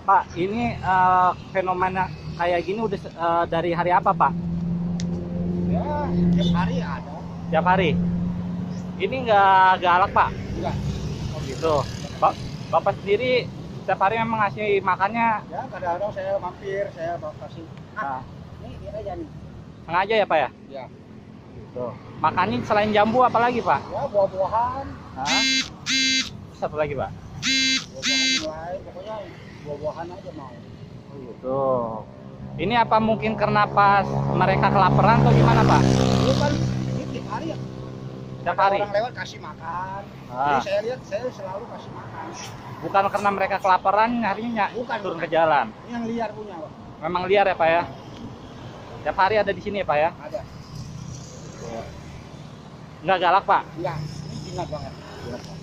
Pak, ini fenomena kayak gini udah dari hari apa, Pak? Ya, tiap hari ada. Tiap hari. Ini nggak galak, Pak? Enggak. Oh gitu. Bapak sendiri setiap hari memang ngasih makannya Ya, kadang-kadang saya mampir, saya bawa kasih. nah, Ini dia aja nih. sengaja ya, Pak ya? Ya. Tuh. Makannya selain jambu apa lagi, Pak? Ya, buah-buahan. Hah? Satu lagi, Pak. Buah-buahan mulai, pokoknya buah-buahan aja mau. Oh gitu. Ini apa mungkin karena pas mereka kelaparan atau gimana, Pak? Ini kan ini tiap hari ya. Tiap Ada hari. orang lewat kasih makan. Ah. Jadi saya lihat saya selalu kasih makan. Bukan karena mereka kelaparan harinya Bukan, turun bukan. ke jalan. Ini yang liar punya, Pak. Memang liar ya, Pak ya? Tiap hari ada di sini ya, Pak ya? Ada. Nggak galak, Pak? Enggak, ini jinak banget.